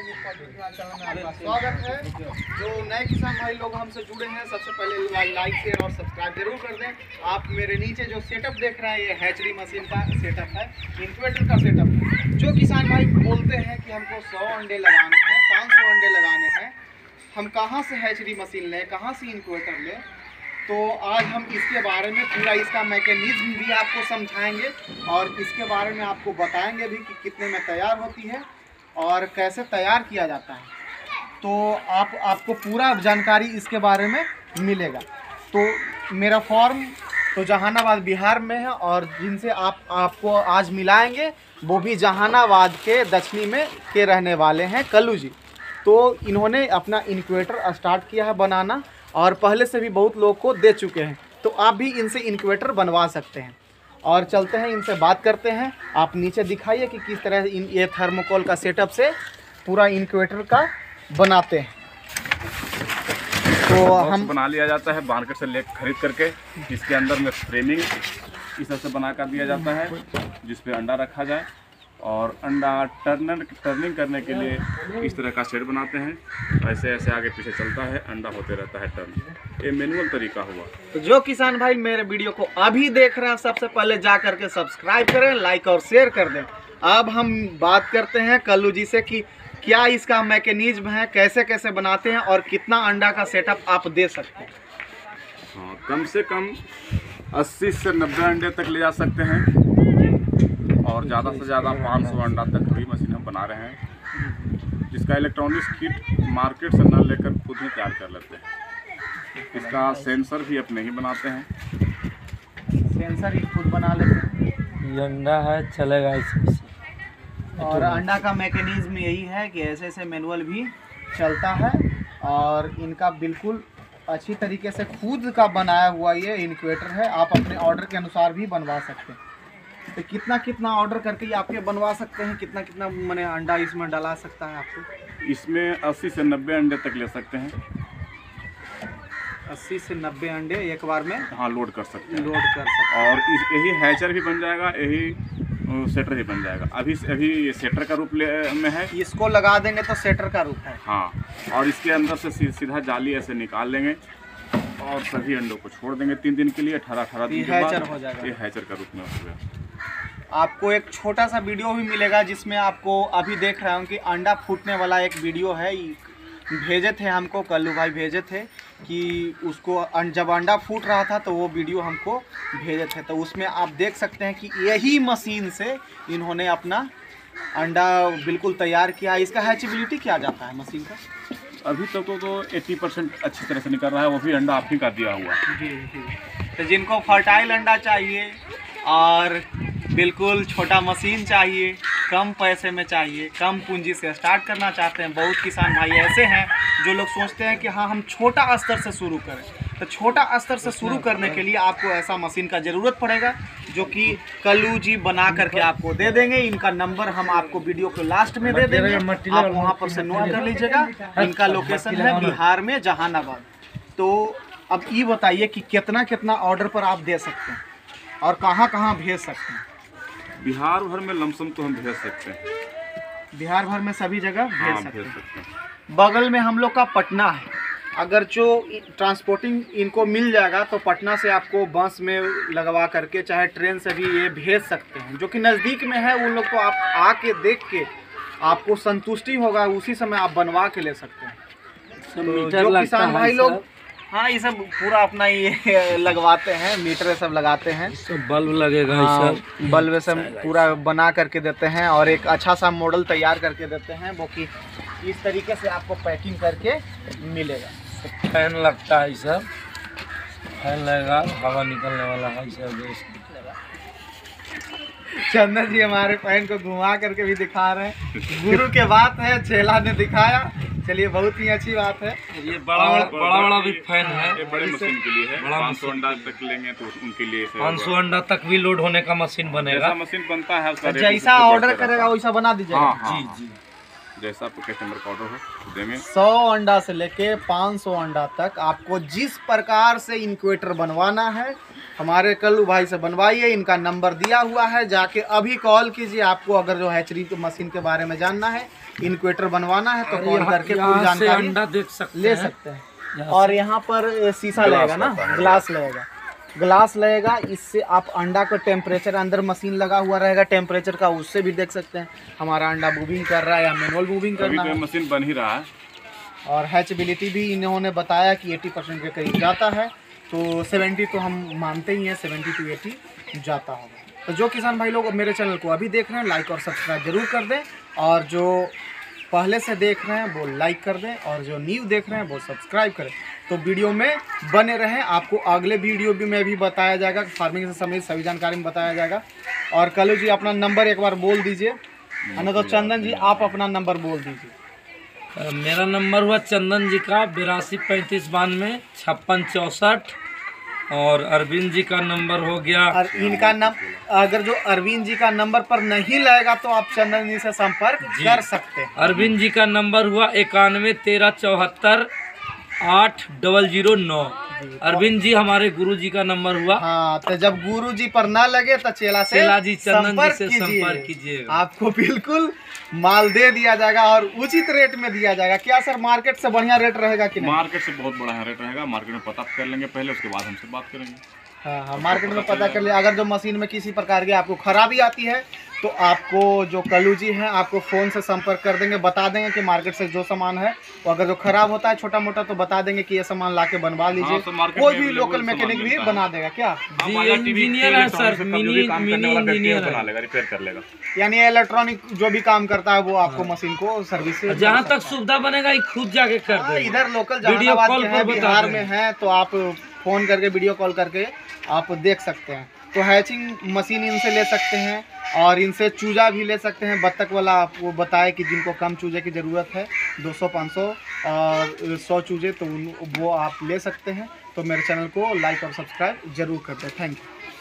स्वागत है। जो नए किसान भाई लोग हमसे जुड़े हैं, सबसे पहले लाइक शेयर और सब्सक्राइब जरूर कर दें। आप मेरे नीचे जो सेटअप देख रहे हैं, ये हैचरी मशीन का सेटअप है, इंक्यूबेटर का सेटअप है। जो किसान भाई बोलते हैं कि हमको 100 अंडे लगाने हैं, 500 अंडे लगाने हैं, हम कहाँ से हैचरी मशीन लें, कहाँ से इंक्यूबेटर लें, तो आज हम इसके बारे में पूरा इसका मैकेनिज्म भी आपको समझाएंगे और इसके बारे में आपको बताएंगे भी कि कितने में तैयार होती है और कैसे तैयार किया जाता है। तो आपको पूरा जानकारी इसके बारे में मिलेगा। तो मेरा फॉर्म तो जहानाबाद बिहार में है और जिनसे आपको आज मिलाएंगे वो भी जहानाबाद के दक्षिणी में के रहने वाले हैं, कल्लू जी। तो इन्होंने अपना इंक्यूबेटर स्टार्ट किया है बनाना और पहले से भी बहुत लोग को दे चुके हैं। तो आप भी इनसे इंक्यूबेटर बनवा सकते हैं और चलते हैं इनसे बात करते हैं। आप नीचे दिखाइए कि किस तरह ये थर्मोकोल का सेटअप से पूरा इंक्यूबेटर का बनाते हैं। तो हम बना लिया जाता है मार्केट से ले खरीद करके, इसके अंदर में फ्रेमिंग इस तरह से बना कर दिया जाता है जिस पे अंडा रखा जाए और अंडा टर्निंग करने के लिए इस तरह का शेड बनाते हैं। ऐसे ऐसे आगे पीछे चलता है, अंडा होते रहता है टर्न। ये मैनुअल तरीका हुआ। तो जो किसान भाई मेरे वीडियो को अभी देख रहे हैं, सबसे पहले जा करके सब्सक्राइब करें, लाइक और शेयर कर दें। अब हम बात करते हैं कल्लू जी से कि क्या इसका मैकेनिज्म है, कैसे कैसे बनाते हैं और कितना अंडा का सेटअप आप दे सकते हैं। हाँ, कम से कम 80 से 90 अंडे तक ले जा सकते हैं और ज़्यादा से ज़्यादा 500 अंडा तक भी मशीन हम बना रहे हैं, जिसका इलेक्ट्रॉनिक्स किट मार्केट से न लेकर खुद ही तैयार कर लेते हैं। इसका सेंसर भी अपने ही बनाते हैं। सेंसर ही खुद बना लेते हैं। ये अंडा है, चलेगा इसी से। और अंडा का मैकेनिज्म यही है कि ऐसे ऐसे मैनुअल भी चलता है और इनका बिल्कुल अच्छी तरीके से खुद का बनाया हुआ ये इंक्यूबेटर है। आप अपने ऑर्डर के अनुसार भी बनवा सकते हैं। तो कितना कितना ऑर्डर करके आपके बनवा सकते हैं, कितना कितना मैंने अंडा इसमें डाला सकता है आपको? इसमें 80 से 90 अंडे तक ले सकते हैं। 80 से 90 अंडे एक बार में हाँ लोड कर सकते हैं। लोड कर सकते हैं। और यही हैचर भी बन जाएगा, यही सेटर ही बन जाएगा। अभी ये सेटर का रूप में है। इसको लगा देंगे तो सेटर का रूप है। हाँ, और इसके अंदर से सीधा जाली ऐसे निकाल लेंगे और सभी अंडों को छोड़ देंगे 3 दिन के लिए। 18 दिन के बाद हो जाएगा। ये हैचर का रूप में हो गया। आपको एक छोटा सा वीडियो भी मिलेगा जिसमें आपको अभी देख रहा हूँ कि अंडा फूटने वाला एक वीडियो है। भेजे थे हमको, कल्लू भाई भेजे थे कि उसको जब अंडा फूट रहा था तो वो वीडियो हमको भेजे थे। तो उसमें आप देख सकते हैं कि यही मशीन से इन्होंने अपना अंडा बिल्कुल तैयार किया। इसका हैचेबिलिटी क्या जाता है मशीन का? अभी तक तो 80% अच्छी तरह से निकल रहा है, वो भी अंडा आप ही का दिया हुआ। जी। तो जिनको फर्टाइल अंडा चाहिए और बिल्कुल छोटा मशीन चाहिए, कम पैसे में चाहिए, कम पूंजी से स्टार्ट करना चाहते हैं, बहुत किसान भाई ऐसे हैं जो लोग सोचते हैं कि हाँ हम छोटा स्तर से शुरू करें। तो छोटा स्तर से शुरू करने के लिए आपको ऐसा मशीन का ज़रूरत पड़ेगा जो कि कल्लू जी बना करके आपको दे देंगे। इनका नंबर हम आपको वीडियो के लास्ट में दे देंगे, आप वहाँ पर से नोट कर लीजिएगा। इनका लोकेशन है बिहार में, जहानाबाद। तो अब ये बताइए कि कितना कितना ऑर्डर पर आप दे सकते हैं और कहाँ कहाँ भेज सकते हैं? बिहार भर में लमसम तो हम भेज सकते हैं। बिहार भर में सभी जगह भेज सकते हैं। हैं। बगल में हम लोग का पटना है। अगर जो ट्रांसपोर्टिंग इनको मिल जाएगा तो पटना से आपको बस में लगवा करके चाहे ट्रेन से भी ये भेज सकते हैं। जो कि नज़दीक में है उन लोग को आप आके देख के आपको संतुष्टि होगा, उसी समय आप बनवा के ले सकते हैं। तो जो किसान भाई लोग हाँ ये सब पूरा अपना ये लगवाते हैं, मीटर सब लगाते हैं, सब बल्ब लगेगा। हाँ, बल्ब सब पूरा बना करके देते हैं और एक अच्छा सा मॉडल तैयार करके देते हैं, वो कि इस तरीके से आपको पैकिंग करके मिलेगा। फैन लगता है, सब फैन लगेगा, हवा निकलने वाला है सब। चंदन जी हमारे फैन को घुमा करके भी दिखा रहे हैं। गुरु के बात है, चेला ने दिखाया। चलिए बहुत ही अच्छी बात है। ये बड़ा भी फैन है। ये बड़े मशीन के लिए है। 500 अंडा तक लेंगे तो उनके लिए 500 अंडा तक भी लोड होने का मशीन बनेगा। मशीन बनता है उसका जैसा ऑर्डर करेगा वैसा बना दीजिएगा। हाँ, जी। जैसा आपको कस्टमर का ऑर्डर हो देंगे। 100 अंडा से लेके 500 अंडा तक आपको जिस प्रकार से इनक्यूबेटर बनवाना है हमारे कल्लू भाई से बनवाइए। इनका नंबर दिया हुआ है, जाके अभी कॉल कीजिए। आपको अगर जो हैचरी मशीन के बारे में जानना है, इनक्यूबेटर बनवाना है, तो कॉल करके पूरी जानकारी अंडा देख ले सकते हैं। और यहाँ पर शीशा लगेगा ना, ग्लास लगेगा, ग्लास लगेगा। इससे आप अंडा का टेम्परेचर, अंदर मशीन लगा हुआ रहेगा टेम्परेचर का, उससे भी देख सकते हैं हमारा अंडा मूविंग कर रहा है या मैनुअल मूविंग करना है। मशीन बन ही रहा है। और हैचेबिलिटी भी इन्होंने बताया कि 80% के करीब जाता है, तो 70 तो हम मानते ही हैं, 70 to 80 जाता होगा। तो जो किसान भाई लोग मेरे चैनल को अभी देख रहे हैं, लाइक और सब्सक्राइब जरूर कर दें, और जो पहले से देख रहे हैं वो लाइक कर दें, और जो न्यू देख रहे हैं वो सब्सक्राइब करें। तो वीडियो में बने रहें, आपको अगले वीडियो भी में भी बताया जाएगा, फार्मिंग से संबंधित सभी जानकारी में बताया जाएगा। और कल्लू जी अपना नंबर एक बार बोल दीजिए, है ना? तो चंदन जी आप अपना नंबर बोल दीजिए। मेरा नंबर हुआ चंदन जी का 82 35 92 56 64, और अरविंद जी का नंबर हो गया। और इनका अगर जो अरविंद जी का नंबर पर नहीं लगेगा तो आप चंदन जी से संपर्क कर सकते हैं। अरविंद जी का नंबर हुआ 91 13 74 8009। अरविंद जी हमारे गुरु जी का नंबर हुआ। हाँ, तो जब गुरु जी पर ना लगे तो चेला जी चंदन जी से संपर्क कीजिएगा। आपको बिल्कुल माल दे दिया जाएगा और उचित रेट में दिया जाएगा। क्या सर मार्केट से बढ़िया रेट रहेगा कि नहीं? मार्केट से बहुत बढ़िया रेट रहेगा। मार्केट में पता कर लेंगे पहले, उसके बाद हमसे बात करेंगे। हाँ हाँ, मार्केट में पता कर लिया। अगर जो मशीन में किसी प्रकार की आपको खराबी आती है तो आपको जो कल्लू जी हैं आपको फ़ोन से संपर्क कर देंगे, बता देंगे कि मार्केट से जो सामान है वो अगर जो खराब होता है छोटा मोटा तो बता देंगे कि ये सामान ला के बनवा लीजिए। कोई भी लोकल मैकेनिक भी बना देगा। क्या जी इंजीनियर है सर, मिनी इंजीनियर बना लेगा, रिपेयर कर लेगा। यानी इलेक्ट्रॉनिक जो भी काम करता है वो आपको मशीन को सर्विस जहाँ तक सुविधा बनेगा खुद जाके कर देगा। इधर लोकल जहानाबाद के हैं, बिहार में है, तो आप फ़ोन करके वीडियो कॉल करके आप देख सकते हैं। तो हैचिंग मशीन इनसे ले सकते हैं, और इनसे चूजा भी ले सकते हैं। बत्तख वाला आपको बताए कि जिनको कम चूजे की ज़रूरत है, 200 500 और 100 चूजे, तो वो आप ले सकते हैं। तो मेरे चैनल को लाइक और सब्सक्राइब जरूर कर दें। Thank you.